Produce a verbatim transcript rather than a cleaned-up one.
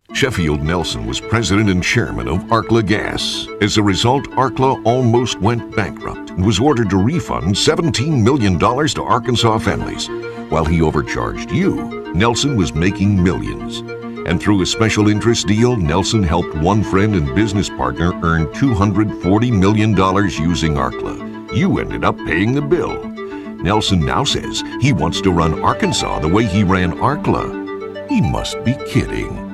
Sheffield Nelson was president and chairman of ARKLA Gas. As a result, ARKLA almost went bankrupt and was ordered to refund seventeen million dollars to Arkansas families. While he overcharged you, Nelson was making millions. And through a special interest deal, Nelson helped one friend and business partner earn two hundred forty million dollars using ARKLA. You ended up paying the bill. Nelson now says he wants to run Arkansas the way he ran ARKLA. He must be kidding.